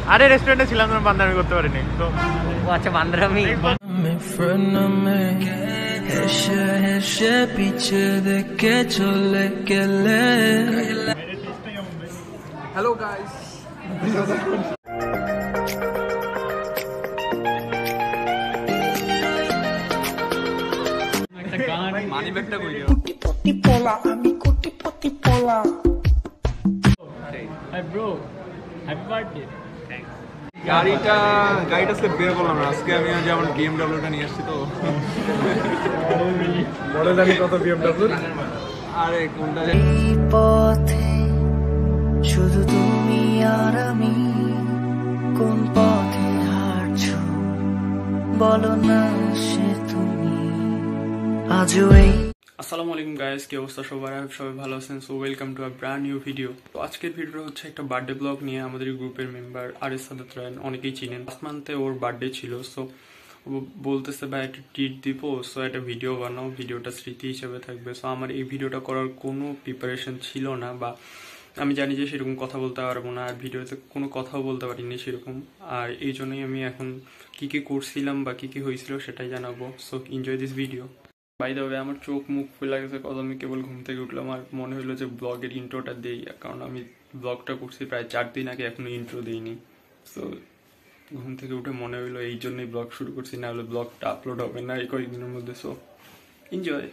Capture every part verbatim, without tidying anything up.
আরে রেস্টুরেন্টে ছিলাম, বান্দামি করতে পারিনি তো। ও আচ্ছা, বান্দামি। হেসে হেসে পিছে দেখে চলে গেলে। হ্যালো গাইস, একটা গান মানি ব্যাগটা কই দিও। কোটি পটি পোলা, আমি কোটি পটি পোলা। Hi bro, happy birthday. Thanks. গাড়িটা গাড়িটা আজকে বের করলাম না, আজকে আমি যেমন বিএমডব্লিউটা নিয়ে আসছি তো। বড় জানি কত বিএমডব্লিউ। আরে কোনটা পথে শুধু তুমি আর আমি, কোন পথে হাঁটছো বলো না সে তুমি আজও এই। আসসালামু আলাইকুম গাইস, কি অবস্থা সবার? সবাই ভালো আছেন? So welcome to a brand new video. তো আজকের ভিডিওটা হচ্ছে একটা বার্থডে ব্লগ নিয়ে। আমাদের গ্রুপের মেম্বার আর এস সাদাত রায়ন, অনেকেই চিনেন। লাস্ট মান্থে ওর বার্থডে ছিল, সো বলতেছে ভাই একটা ট্রিট দিব, সো একটা ভিডিও বানাও, ভিডিওটা স্মৃতি হিসেবে থাকবে। সো আমার এই ভিডিওটা করার কোনো প্রিপারেশন ছিল না, বা আমি জানি যে সেরকম কথা বলতে পারবো না, আর ভিডিওতে কোনো কথাও বলতে পারিনি সেরকম। আর এই জন্যই আমি এখন কী কী করছিলাম বা কী কী হয়েছিল সেটাই জানাবো। So enjoy this video. By the way, আমার চোখ মুখ ফুলে গেছে, কত আমি কেবল ঘুম থেকে উঠলাম আর মনে হলো যে ব্লগের ইন্ট্রোটা দিই, কারণ আমি ব্লগটা করছি প্রায় চার দিন আগে, এখনো ইন্ট্রো দিইনি। সো ঘুম থেকে উঠে মনে হলো এই জন্যই ব্লগ শুরু করছি, না হলে ব্লগটা আপলোড হবে না এই কয়েকদিনের মধ্যে। So enjoy.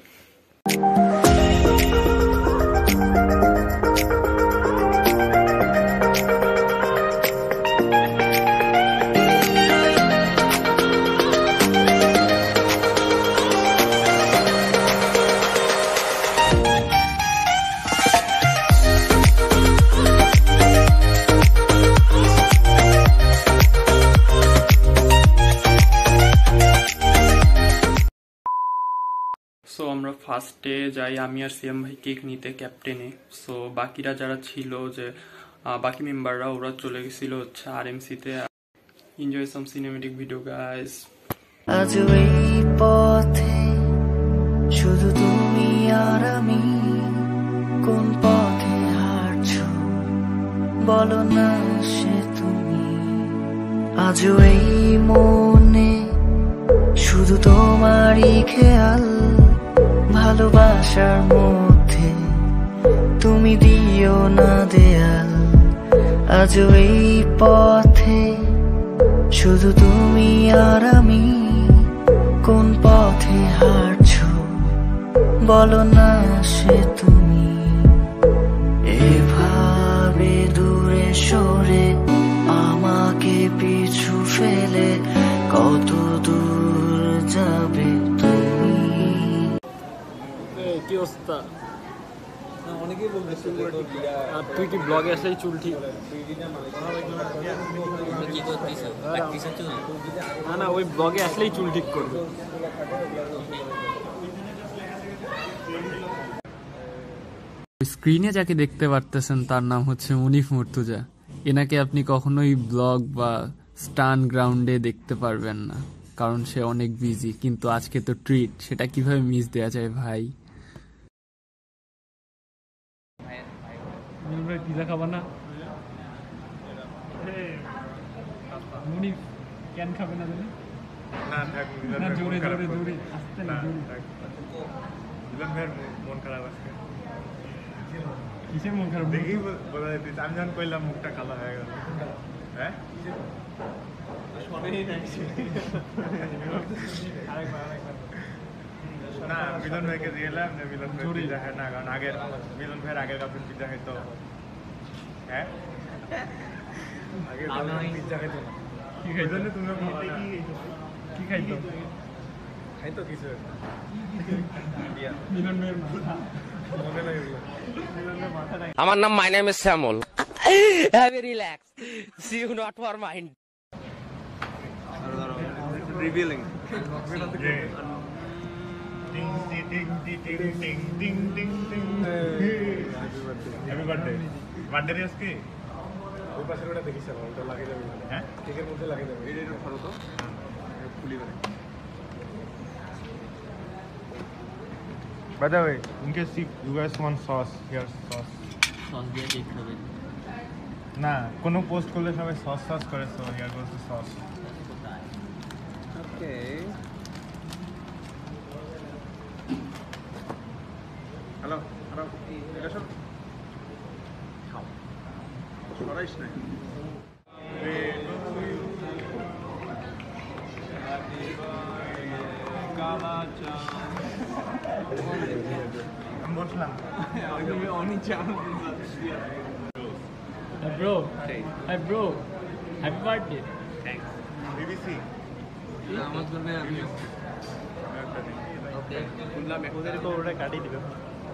সো আমরা ফার্স্টে যাই, আমি আর সিএম ভাই কেক নিতে ক্যাপ্টেনে। সো বাকিরা যারা ছিল, যে বাকি মেম্বাররা, ওরা চলে গেছিল হচ্ছে আর এমসিতে। Enjoy some cinematic video guys. আজ এই পথে শুধু তুমি আর আমি, কোন পথে হাঁটছো বলো না সে তুমি আজ এই মনে, শুধু তোমারই খেয়াল, ভালোবাসার মধ্যে তুমি দিও না দেয়াল। আজ এই পথে শুধু তুমি আর আমি, কোন পথে হাঁটছো বলো না সে তুমি। এভাবে দূরে সরে আমাকে পিছু ফেলে কত দূর যাবে তুমি। কি অবস্থা? অনেকেই বলবে তুই কি ব্লগে আসলেই চুল ঠিক? না না, ওই ব্লগে আসলেই চুল ঠিক করবে। স্ক্রিনে যাকে দেখতে পারতেছেন তার নাম হচ্ছে মুনিফ মুর্তুজা। এনাকে আপনি কখনোই ব্লগ বা স্টান গ্রাউন্ডে দেখতে পারবেন না, কারণ সে অনেক বিজি। কিন্তু আজকে তো ট্রিট, সেটা কিভাবে মিস দেওয়া যায় ভাই? পিজা খাবা না? মুনিফ কেন খাবে না? না জোরে জোরে জোরে আসতে না, মিলন ভাইয়ের মন খারাপ আজকে। কিসের মন খারাপ দেখি বলা যেতে, আমি যখন কইলাম মুখটা কালো হয়ে গেল। হ্যাঁ না, মিলন ভাইকে দিয়েলাম যে মিলন ভাই পিজা খায় না, কারণ আগের মিলন ভাইয়ের আগের গার্লফ্রেন্ড পিজা খাইতো। হ্যাঁ আগের গার্লফ্রেন্ড পিজা খাইতো না। কি খাইতো? তুমি কি খাইতো? খাইতো কিছু মিলন ভাইয়ের মাথা। আমার নাম my name is Shyamal. Have a relax, see you not for mind. Revealing happy birthday. Birthday রে আজকে ওই পাশের ওটা দেখিস, ওটা লাগিয়ে যাবে। হ্যাঁ কেকের মধ্যে লাগিয়ে যাবে। এটা একটু ভালো তো খুলি করে। By the way, in case you guys want sauce, here's sauce. Sauce দিয়ে ঠিক খাবেন। না কোনো পোস্ট করলে সবাই সস সস করে, so here goes the sauce. Okay hello hello এটা সব খাও সরাইস না। আমি বলছিলাম Hey bro, hey bro, happy birthday. BBC আমার জন্য আমি ওদের তো ওটা কাটিয়ে দিবে।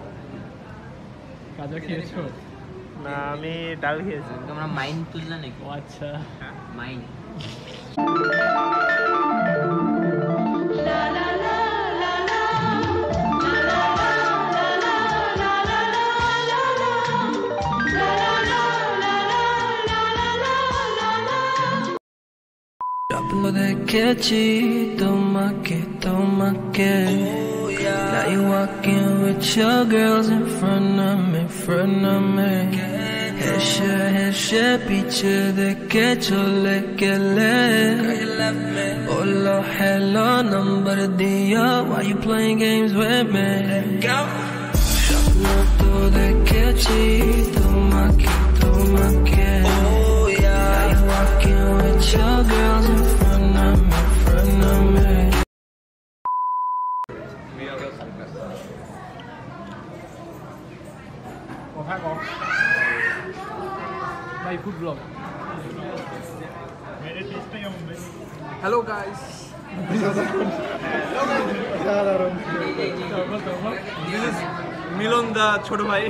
কাজা খেয়েছো? না আমি ডাল খেয়েছি। তোমরা মাইন তুললে নাকি? ও আচ্ছা। মাইন Lo দেখেছি তোমাকে তোমাকে Now you walking with your girls in front of me, front of me Heşe heşe piche deke chole kele Hola hello number diya Why you playing games with me? Shapno to দেখেছি তোমাকে তোমাকে Now you walking with your girls in front of me, front of me কোথায় কম ভাই food blog. মেরে টেস্টটা কেমন ভাই? Hello guys মিলন দা ছোট ভাই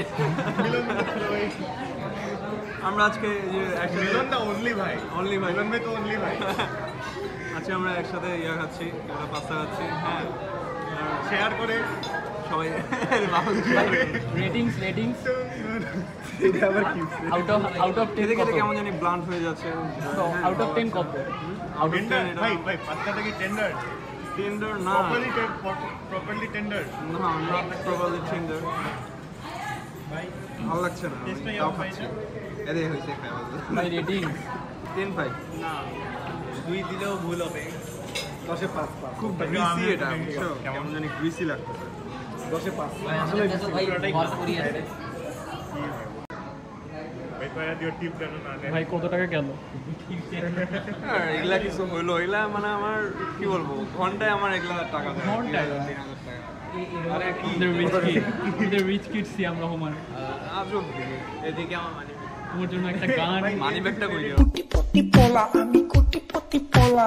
আমরা আজকে যে মিলন দা অনলি ভাই, অনলি ভাই মিলন ভাই তো অনলি ভাই। আজকে আমরা একসাথে ইয়া খাচ্ছি, আমরা পাস্তা খাচ্ছি। হ্যাঁ শেয়ার করে সবাই রেটিংস রেটিংস এটা আবার কি? Out of out of ten খেতে কত? খেতে কেমন জানি ব্লান্ট হয়ে যাচ্ছে। আউট অফ টেন কত? আউট অফ টেন্ডার টেন ভাই, ভাই পাস্তাটা কি টেন্ডার? টেন্ডার না প্রপারলি প্রপারলি টেন্ডার। না নট প্রপারলি টেন্ডার। ভালো লাগছে না, আমি টেস্টটা তাও কেমন ভাই? খাচ্ছি। এরে হইছে খাওয়া ভাই রেটিংস টেন ফাইভ দুই দিলেও ভুল হবে। দশে পাঁচ পাঁচ খুব গ্রিসি এটা বুঝছো, কেমন জানি গ্রিসি লাগতেছে। দশে পাঁচ আসলে ভাই ভরপুরই আছে। ভাই কয়টা দিও টিপ দেন না দেন। ভাই কত টাকা গেল? আর এগুলা কিছু হইলো, এগুলা মানে আমার কি বলবো, ঘন্টায় আমার এগুলা টাকা দেয় ঘন্টায়? তিন হাজার টাকা। আরে কি আমাদের রিচ কিড, আমাদের রিচ কিডসি আমরা হোমান। আজব দিকে। এদিকে আমার মানি তোমার জন্য একটা গান। মানি ব্যাগটা কই দিও। কুটি পতি পোলা আমি কুটি পতি পোলা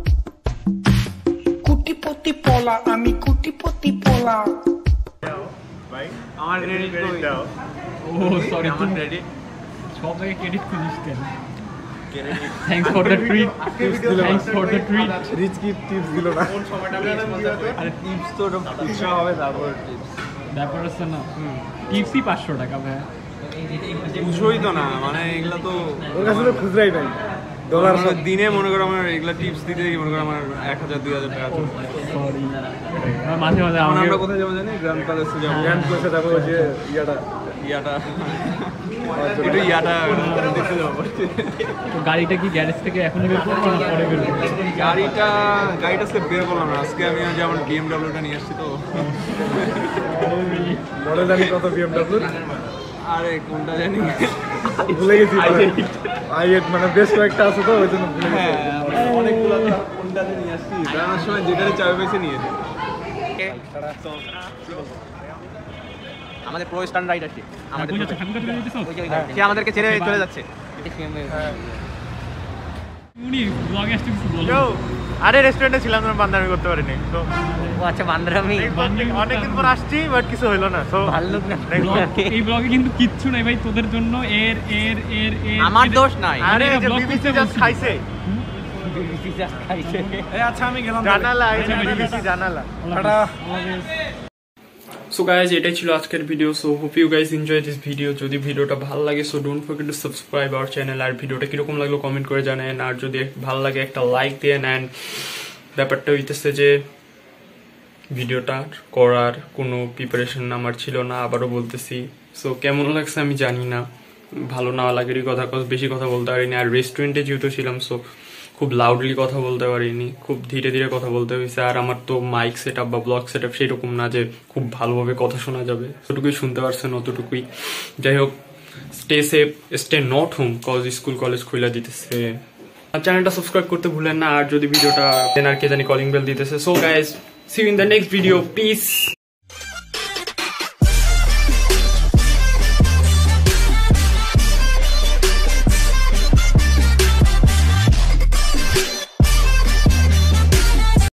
কুটি পতি পোলা আমি কুটি পতি পোলা ভাই আমার ক্রেডিট কই দাও। ও সরি, আমার তুমি ক্রেডিট সব জায়গায় ক্রেডিট খুঁজিস কেন? Credit thanks for the treat, thanks for the treat. Rich কি টিপস দিল না। আরে টিপস তো উৎসাহ হবে, তারপর টিপস ব্যাপার আছে না, টিপসই পাঁচশো টাকা ভাই। বুঝোই তো না, মানে এগুলা তো ওর কাছে তো খুচরাই নাই ডলার মানে দিনে মনে করো আমার এগুলা টিপস দিতে গিয়ে মনে করো আমার এক হাজার দুই হাজার টাকা চলে যায়। সরি, মাঝে মাঝে এখন আমাকে আমরা কোথায় যাবো জানি, গ্র্যান্ড প্যালেসে যাবো। গ্র্যান্ড প্লেসে যাবো ওই যে ইয়াটা ইয়াটা একটু ইয়াটা দেখতে যাবো। তো গাড়িটা কি গ্যারেজ থেকে এখন বের করবো না পরে বের করবো? গাড়িটা গাড়িটা আজকে বের করলাম না, আজকে আমি যেমন বিএমডাব্লিউটা নিয়ে আসছি তো। মডেল জানি কত বিএমডব্লিউ আরে কোনটা জানি ভুলে গেছি। আই এইট মানে বেশ কয়েকটা আছে তো ওই জন্য ভুলে গেছি। হ্যাঁ অনেকগুলো কোনটাতে নিয়ে আসছি, বেড়ানোর সময় যেটাতে চাবে বেশি নিয়ে যাই। আমাদের প্রো স্ট্যান্ড রাইড আছে, আমাদের সে আমাদেরকে ছেড়ে চলে যাচ্ছে। উনি ব্লগে আসতে কিছু বলো। আরে রেস্টুরেন্টে ছিলাম, আমি বান্দামি করতে পারিনি তো। ও আচ্ছা বান্দরামি। অনেকদিন পর আসছি বাট কিছু হইলো না তো। ভাল্লুক না। এই ব্লগে কিন্তু কিচ্ছু নাই ভাই তোদের জন্য। এর এর এর এর আমার দোষ নাই। আরে এটা block বিবিসি করতে জাস্ট বলছি। খাইছে। বিবিসি জাস্ট খাইছে। আচ্ছা আমি গেলাম। জানালা এই বিবিসি জানালা। সো গাইজ, এটাই ছিল আজকের video. So hope you guys enjoy this video. যদি ভিডিওটা ভালো লাগে so don't forget to subscribe our channel. আর ভিডিওটা কিরকম লাগলো কমেন্ট করে জানান। আর যদি ভালো লাগে একটা লাইক দেন। অ্যান্ড ব্যাপারটা হইতেছে যে ভিডিওটা করার কোনো প্রিপারেশন আমার ছিল না, আবারও বলতেছি। সো কেমন লাগছে আমি জানি না, ভালো না লাগেরই কথা, বেশি কথা বলতে পারিনি। আর রেস্টুরেন্টে যেহেতু ছিলাম, সো খুব লাউডলি কথা বলতে পারিনি, খুব ধীরে ধীরে কথা বলতে হয়েছে। আর আমার তো মাইক সেট আপ বা ব্লগ সেট আপ সেরকম না যে খুব ভালোভাবে কথা শোনা যাবে, যতটুকুই শুনতে পারছেন অতটুকুই। যাই হোক, stay safe, stay not home, cause school college খুলে দিতেছে। আর চ্যানেলটা সাবস্ক্রাইব করতে ভুলেন না। আর যদি ভিডিওটা দেন আর কে জানি কলিং বেল দিতেছে। So guys, see you in the next video, piece.